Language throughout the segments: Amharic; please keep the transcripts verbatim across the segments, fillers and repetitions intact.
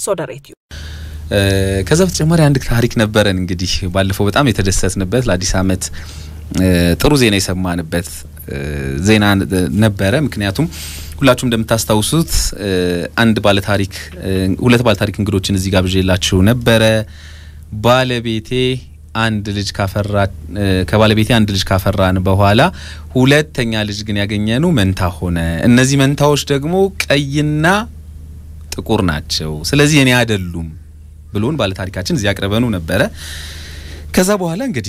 ሶደሬት ከዛ በተጨማሪ አንድ ታሪክ ነበረን እንግዲህ ባለፈው በጣም የተደሰትንበት ለአዲስ አመት ጥሩ ዜና የሰማንበት ዜና ነበረ ምክንያቱም ሁላችሁም እንደምታስታውሱት አንድ ባለ ታሪክ ሁለት ባለ ታሪክ እንግዶችን እዚህ ጋብዤላችሁ ነበረ ባለቤቴ አንድ ልጅ ካፈራ ከባለቤቴ አንድ ልጅ ካፈራን በኋላ ሁለተኛ ልጅ ግን ያገኘነው መንታ ሆነ እነዚህ መንታዎች ደግሞ ቀይና ጥቁር ናቸው ስለዚህ እኔ አይደሉም ብሎን ባለ ታሪካችን እዚህ ያቀርበኑ ነበረ ከዛ በኋላ እንግዲህ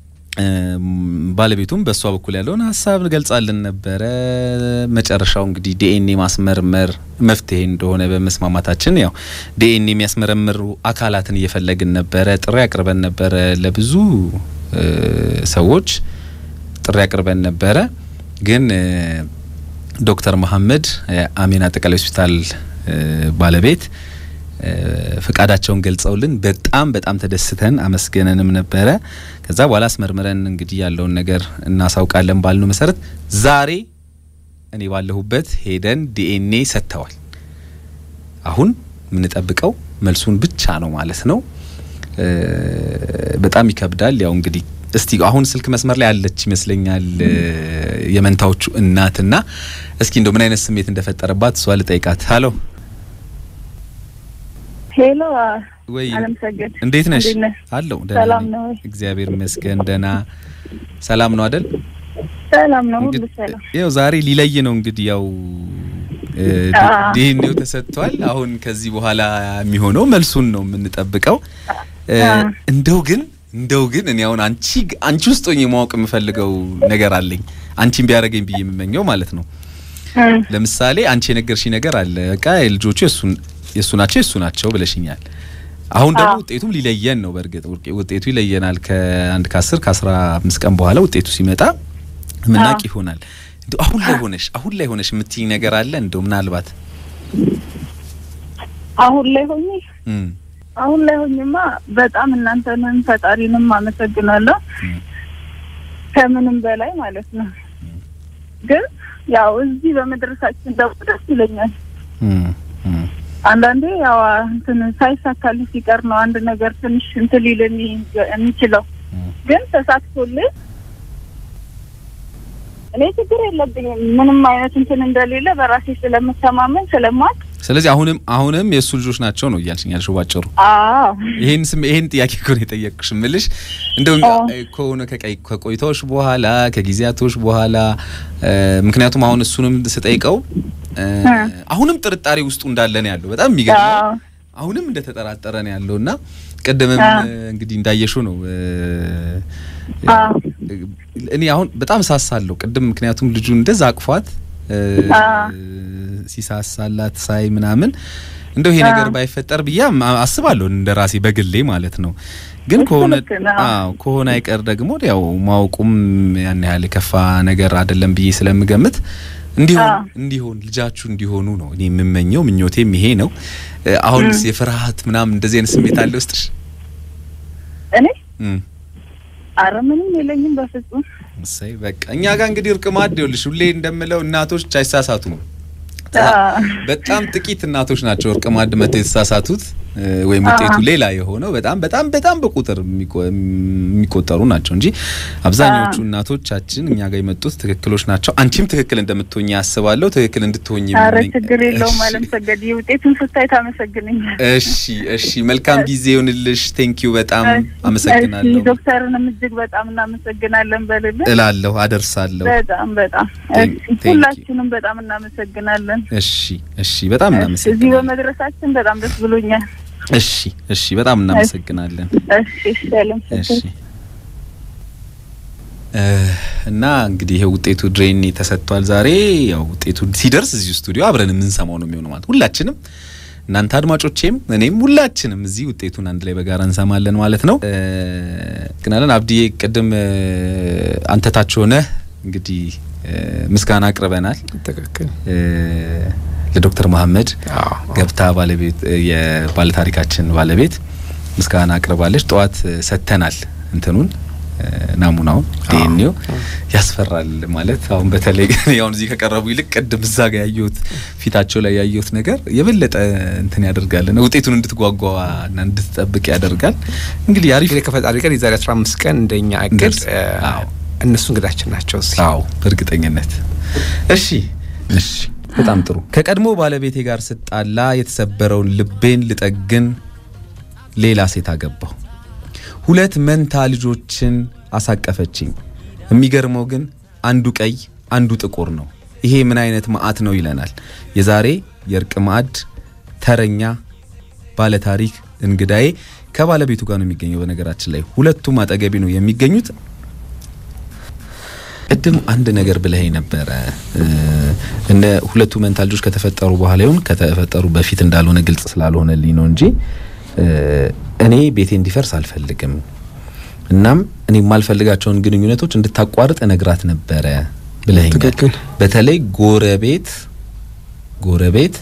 ባለቤቱም በሷ በኩል ያለውን ሐሳብ ገልጻልን ነበረ መጨረሻው እንግዲህ ዲኤንኤ ማስመርመር መፍትሄ እንደሆነ በመስማማታችን ያው ዲኤንኤ የሚያስመረምሩ አካላትን እየፈለግን ነበረ ጥሪ ያቀርበን ነበረ ለብዙ ሰዎች ጥሪ ያቀርበን ነበረ ግን ዶክተር መሐመድ አሚና አጠቃላይ ሆስፒታል ባለቤት ፍቃዳቸውን ገልጸውልን በጣም በጣም ተደስተን አመስገነንም ነበረ ከዛ በኋላ አስመርመረን እንግዲህ ያለውን ነገር እናሳውቃለን ባልነው መሰረት ዛሬ እኔ ባለሁበት ሄደን ዲኤንኤ ሰጥተዋል አሁን ምን ተጠብቀው መልሱን ብቻ ነው ማለት ነው በጣም ይከብዳል ያው እንግዲህ እስቲ አሁን ስልክ መስመር ላይ ያለች ይመስለኛል የመንታዎቹ እናትና እስኪ እንደው ምን አይነት ስሜት እንደፈጠረባት እሷ ልጠይቃት ሃሎ ሄሎ ወይ አለም ሰገድ እንዴት ነሽ አለው ደህና ነኝ እግዚአብሔር ይመስገን ደህና ሰላም ነው አይደል ሰላም ነው ሁሉ ሰላም ያው ዛሬ ሊለይ ነው እንግዲህ ያው ዲኤንኤው ተሰጥቷል አሁን ከዚህ በኋላ የሚሆነው መልሱን ነው የምንጠብቀው እንደው ግን እንደው ግን እኔ አሁን አንቺ አንቺ ውስጥ ሆኜ ማወቅ የምፈልገው ነገር አለኝ አንቺን ቢያረጋኝ ብዬ የምመኘው ማለት ነው ለምሳሌ አንቺ የነገርሽኝ ነገር አለ በቃ ልጆቹ እሱን የሱናቸው የሱናቸው ብለሽኛል አሁን ደግሞ ውጤቱም ሊለየን ነው በርግጥ ውጤቱ ይለየናል ከአንድ ከአስር ከአስራ አምስት ቀን በኋላ ውጤቱ ሲመጣ ምናቅ ይሆናል አሁን ላይ ሆነሽ አሁን ላይ ሆነሽ የምትይ ነገር አለ እንደው ምናልባት አሁን ላይ ሆኜ አሁን ላይ ሆኜማ በጣም እናንተንም ፈጣሪንም አመሰግናለሁ ከምንም በላይ ማለት ነው ግን ያው እዚህ በመድረሳችን ደስ ይለኛል አንዳንዴ ያው እንትን ሳይሳካልኝ ሲቀር ነው አንድ ነገር ትንሽ እንትን ሊለኝ የሚችለው ግን ተሳክቶልኝ እኔ ችግር የለብኝም ምንም አይነት እንትን እንደሌለ በራሴ ስለምተማመን ስለማት ስለዚህ አሁንም አሁንም የሱ ልጆች ናቸው ነው ያልሽኛል ሹባጭሩ አዎ ይሄን ስም ይሄን ጥያቄ እኮ ነው የጠየቅኩሽ ምልሽ እንደው ኮነ ከቀይ ከቆይታዎች በኋላ ከጊዜያቶች በኋላ ምክንያቱም አሁን እሱንም ስጠይቀው አሁንም ጥርጣሬ ውስጡ እንዳለ ነው ያለው በጣም የሚገርም አሁንም እንደተጠራጠረ ነው ያለውና ቀደምም እንግዲህ እንዳየሽው ነው እኔ አሁን በጣም ሳሳለው ቀደም ምክንያቱም ልጁ እንደዛ አቅፏት ሲሳሳላት ሳይ ምናምን እንደው ይሄ ነገር ባይፈጠር ብያ አስባለሁ እንደራሴ በግሌ ማለት ነው ግን ኮሆነ አዎ ኮሆነ አይቀር ደግሞ ያው ማውቁም ያን ያህል ከፋ ነገር አይደለም ብዬ ስለምገምት እንዲሆን እንዲሆን ልጃችሁ እንዲሆኑ ነው እኔ የምመኘው ምኞቴም ይሄ ነው አሁን የፍርሃት ምናምን እንደዚህ አይነት ስሜት አለ ውስጥሽ እኔ አረምንም የለኝም በፍጹም እሰይ በቃ እኛ ጋር እንግዲህ እርቅማድ ይኸውልሽ ሁሌ እንደምለው እናቶች አይሳሳቱም በጣም ጥቂት እናቶች ናቸው እርቅማድ መተው የተሳሳቱት ወይ ውጤቱ ሌላ የሆነው በጣም በጣም በጣም በቁጥር የሚቆጠሩ ናቸው እንጂ አብዛኞቹ እናቶቻችን እኛ ጋር የመጡት ትክክሎች ናቸው አንቺም ትክክል እንደምትሆኚ ያስባለሁ ትክክል እንድትሆኚ አረ ችግር የለውም ማለት ሰገድ ውጤቱን ስታይ ታመሰግነኛል እሺ እሺ መልካም ጊዜ ይሁንልሽ ቴንኪው በጣም አመሰግናለሁ ዶክተርንም እጅግ በጣም እናመሰግናለን በልልኝ እላለሁ አደርሳለሁ በጣም በጣም ሁላችንም በጣም እናመሰግናለን እሺ እሺ በጣም እናመሰግናለን እዚህ በመድረሳችን በጣም ደስ ብሎኛል እሺ እሺ በጣም እናመሰግናለን እሺ ሰላም እሺ እና እንግዲህ ይሄ ውጤቱ ድሬን ተሰጥቷል ዛሬ ያው ውጤቱ ሲደርስ እዚህ ስቱዲዮ አብረን ምን ሰማው ነው የሚሆነው ማለት ሁላችንም እናንተ አድማጮቼም እኔም ሁላችንም እዚህ ውጤቱን አንድ ላይ በጋራ እንሰማለን ማለት ነው ግናለን አብዲዬ ቀደም አንተ ታች ሆነ እንግዲህ ምስጋና አቅርበናል ተከክል ለዶክተር መሐመድ ገብታ ባለቤት የባለ ታሪካችን ባለቤት ምስጋና አቅርባለች ጧት ሰተናል እንትኑን ናሙናው ዲኤንኤው ያስፈራል ማለት አሁን በተለይ ያውን እዚህ ከቀረቡ ይልቅ ቀደም እዛ ጋር ያየሁት ፊታቸው ላይ ያየሁት ነገር የበለጠ እንትን ያደርጋል ነው ውጤቱን እንድትጓጓና እንድትጠብቅ ያደርጋል። እንግዲህ አሪፍ ከፈጣሪ ጋር የዛሬ አስራ አምስት ቀን እንደኛ እቅድ እነሱ እንግዳችን ናቸው። አዎ በእርግጠኝነት። እሺ እሺ በጣም ጥሩ። ከቀድሞ ባለቤቴ ጋር ስጣላ የተሰበረውን ልቤን ልጠግን ሌላ ሴት አገባሁ። ሁለት መንታ ልጆችን አሳቀፈችኝ። የሚገርመው ግን አንዱ ቀይ አንዱ ጥቁር ነው። ይሄ ምን አይነት ማአት ነው ይለናል የዛሬ የርቅ ማዕድ ተረኛ ባለ ታሪክ እንግዳዬ። ከባለቤቱ ጋር ነው የሚገኘው። በነገራችን ላይ ሁለቱም አጠገቢ ነው የሚገኙት። እድም አንድ ነገር ብለህ ነበር እንደ ሁለቱ መንታ ልጆች ከተፈጠሩ በኋላ ይሁን ከተፈጠሩ በፊት እንዳልሆነ ግልጽ ስላልሆነልኝ ነው እንጂ እኔ ቤቴ እንዲፈርስ አልፈልግም። እናም እኔ ማልፈልጋቸውን ግንኙነቶች እንድታቋርጥ እነግራት ነበር ብለኸኛል። በተለይ ጎረቤት ጎረቤት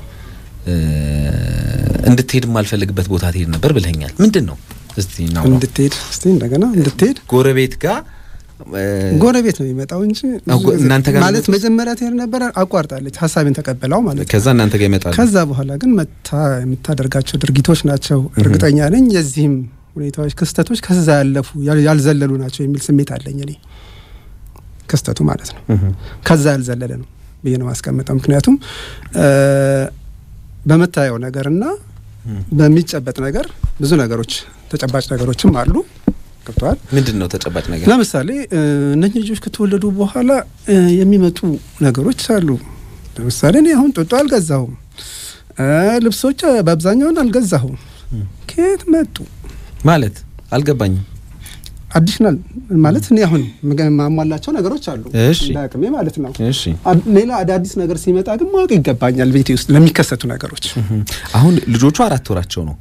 እንድትሄድ ማልፈልግበት ቦታ ትሄድ ነበር ብለኸኛል። ምንድነው እስቲ ነው እንድትሄድ እስቲ እንደገና እንድትሄድ ጎረቤት ጋር ጎረቤት ነው የሚመጣው እንጂ እናንተ ጋር ማለት መጀመሪያ ትሄድ ነበር አቋርጣለች ሐሳቤን ተቀበላው ማለት ከዛ እናንተ ጋር ይመጣል። ከዛ በኋላ ግን መታ የምታደርጋቸው ድርጊቶች ናቸው እርግጠኛ ነኝ የዚህም ሁኔታዎች ክስተቶች ከዛ ያለፉ ያልዘለሉ ናቸው የሚል ስሜት አለኝ እኔ ክስተቱ ማለት ነው ከዛ ያልዘለለ ነው ብዬ ነው ማስቀመጠው። ምክንያቱም በመታየው ነገርና በሚጨበጥ ነገር ብዙ ነገሮች ተጨባጭ ነገሮችም አሉ። ከቷል ምንድነው ተጨባጭ ነገር? ለምሳሌ እነኚህ ልጆች ከተወለዱ በኋላ የሚመጡ ነገሮች አሉ። ለምሳሌ እኔ አሁን ጦጦ አልገዛሁም፣ ልብሶች በአብዛኛው አልገዛሁም። ከየት መጡ ማለት አልገባኝም። አዲሽናል ማለት እኔ አሁን ማሟላቸው ነገሮች አሉ ለአቅሜ ማለት ነው። እሺ ሌላ አዳዲስ ነገር ሲመጣ ግን ማወቅ ይገባኛል ቤቴ ውስጥ ለሚከሰቱ ነገሮች። አሁን ልጆቹ አራት ወራቸው ነው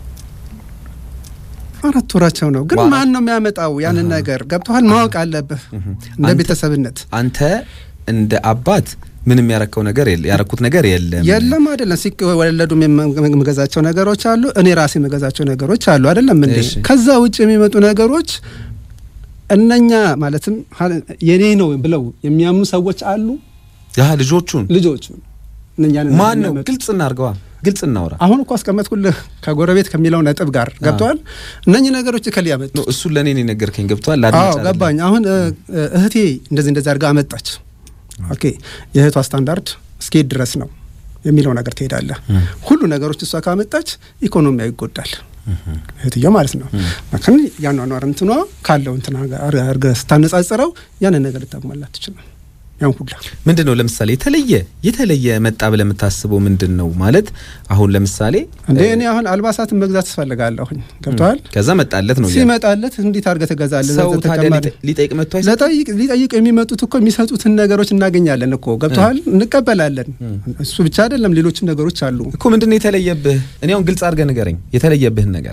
አራት ወራቸው ነው ግን ማን ነው የሚያመጣው ያንን ነገር ገብቷል ማወቅ አለበት እንደ ቤተሰብነት። አንተ እንደ አባት ምንም ያረከው ነገር የለ ያረኩት ነገር የለም የለም አይደለም። ሲወለዱ መገዛቸው ነገሮች አሉ እኔ ራሴ መገዛቸው ነገሮች አሉ አይደለም እንዴ? ከዛ ውጭ የሚመጡ ነገሮች እነኛ ማለትም የኔ ነው ብለው የሚያምኑ ሰዎች አሉ። ያ ልጆቹን ልጆቹን እነኛን ማን ነው ግልጽ እናርገዋ ግልጽ እናውራ። አሁን እኮ አስቀመጥኩልህ ከጎረቤት ከሚለው ነጥብ ጋር ገብቷል። እነኚህ ነገሮች ከሊያ መጡ ነው እሱ ለኔ ነው ነገርከኝ ገብቷል። አድማጭ አዎ ገባኝ። አሁን እህቴ እንደዚህ እንደዛ አድርጋ አመጣች። ኦኬ የእህቷ ስታንዳርድ እስኪ ድረስ ነው የሚለው ነገር ትሄዳለህ። ሁሉ ነገሮች እሷ ካመጣች ኢኮኖሚ አይጎዳል እህትየው ማለት ነው። ማከን ያን ነው አርምትኗ ካለው እንትና አርገ ስታነጻጽረው ያን ነገር ልታሟላት ትችላል። ያን ሁሉ ምንድነው ለምሳሌ የተለየ የተለየ መጣ ብለ የምታስበው ምንድነው ማለት? አሁን ለምሳሌ እንዴ እኔ አሁን አልባሳት መግዛት ትፈልጋለሁኝ ገብቷል። ከዛ መጣለት ነው ሲመጣለት እንዴት አድርገህ ትገዛለህ? ሰው ታዲያ ሊጠይቅ መጥቶ አይሰጥ ለጠይቅ ሊጠይቅ የሚመጡት እኮ የሚሰጡትን ነገሮች እናገኛለን እኮ ገብቷል። እንቀበላለን። እሱ ብቻ አይደለም ሌሎችም ነገሮች አሉ እኮ። ምንድነው የተለየብህ? እኔ አሁን ግልጽ አድርገህ ንገረኝ የተለየብህን ነገር።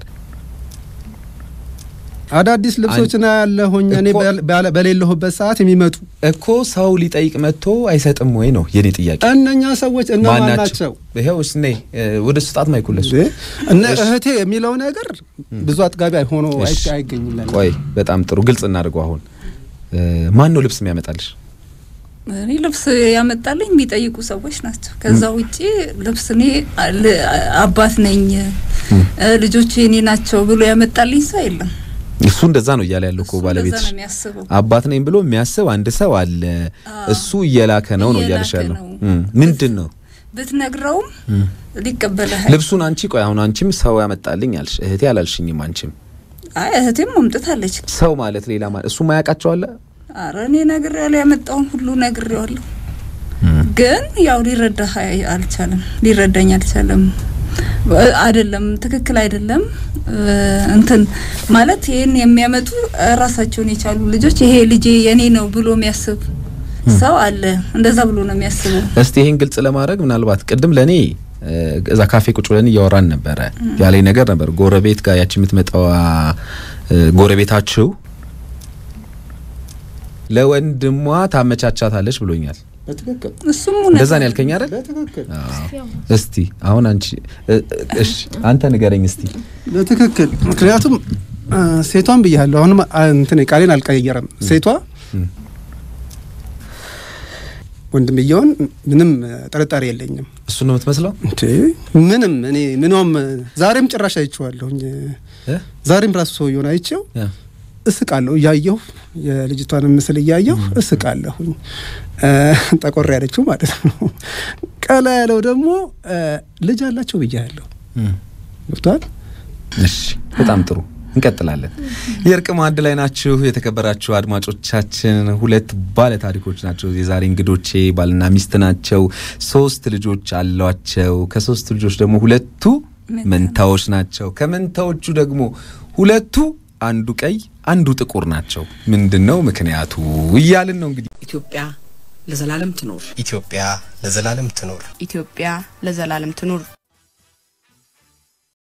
አዳዲስ ልብሶችና ያለሁኝ እኔ በሌለሁበት ሰዓት የሚመጡ እኮ ሰው ሊጠይቅ መጥቶ አይሰጥም ወይ ነው የኔ ጥያቄ። እነኛ ሰዎች እነማን ናቸው? ይሄው እሺ ነይ ወደ ስጣት ማይኩለስ እነ እህቴ የሚለው ነገር ብዙ አጥጋቢ ሆኖ አይገኝልኝ። ቆይ በጣም ጥሩ ግልጽ እናድርገው። አሁን ማን ነው ልብስ የሚያመጣልሽ? እኔ ልብስ ያመጣልኝ የሚጠይቁ ሰዎች ናቸው። ከዛ ውጪ ልብስ እኔ አባት ነኝ ልጆቼ እኔ ናቸው ብሎ ያመጣልኝ ሰው የለም። እሱ እንደዛ ነው እያለ ያለው እኮ ባለቤት አባት ነኝ ብሎ የሚያስብ አንድ ሰው አለ። እሱ እየላከ ነው ነው እያልሽ ያለው ምንድነው? ብትነግረውም ሊቀበልህ ልብሱን አንቺ ቆይ አሁን አንቺም ሰው ያመጣልኝ አልሽ እህቴ አላልሽኝም? አንቺም አይ እህቴም መምጣታለች። ሰው ማለት ሌላ ማለት እሱ ማያቃቸው አለ። አረ እኔ ነግሬያለሁ ያመጣውን ሁሉ ነግሬዋለሁ። ግን ያው ሊረዳህ አልቻለም ሊረዳኝ አልቻለም። አይደለም ትክክል አይደለም እንትን ማለት ይሄን የሚያመጡ ራሳቸውን የቻሉ ልጆች ይሄ ልጄ የኔ ነው ብሎ የሚያስብ ሰው አለ። እንደዛ ብሎ ነው የሚያስበው። እስቲ ይሄን ግልጽ ለማድረግ ምናልባት ቅድም ለኔ እዛ ካፌ ቁጭ ብለን እያወራን ነበር ያለኝ ነገር ነበር። ጎረቤት ጋር ያቺ የምትመጣው ጎረቤታችሁ ለወንድሟ ታመቻቻታለች ብሎኛል። በትክክል እሱም እንደዛ ነው ያልከኝ አይደል? በትክክል እስቲ አሁን አንቺ እሺ አንተ ንገረኝ እስቲ በትክክል። ምክንያቱም ሴቷን ብያለሁ አሁን እንትን ቃሌን አልቀየረም ሴቷ ወንድምየውን ምንም ጥርጣሬ የለኝም እሱ ነው የምትመስለው እንዴ ምንም እኔ ምንም ዛሬም ጭራሽ አይቼዋለሁኝ ዛሬም ራሱ ሰው ይሆን አይቼው እስቃለሁ ያየው የልጅቷን ምስል ያየው እስቃለሁኝ ተቆር ያለችው ማለት ነው ቀላ ያለው ደግሞ ልጅ አላቸው ብያለሁ ወጣት እሺ በጣም ጥሩ እንቀጥላለን የርቅ ማዕድ ላይ ናችሁ የተከበራችሁ አድማጮቻችን ሁለት ባለ ታሪኮች ናቸው የዛሬ እንግዶቼ ባልና ሚስት ናቸው ሶስት ልጆች አሏቸው ከሶስት ልጆች ደግሞ ሁለቱ መንታዎች ናቸው ከመንታዎቹ ደግሞ ሁለቱ አንዱ ቀይ አንዱ ጥቁር ናቸው ምንድነው ምክንያቱ ይያልን ነው እንግዲህ ኢትዮጵያ ለዘላለም ትኖር ኢትዮጵያ ለዘላለም ትኖር ኢትዮጵያ ለዘላለም ትኖር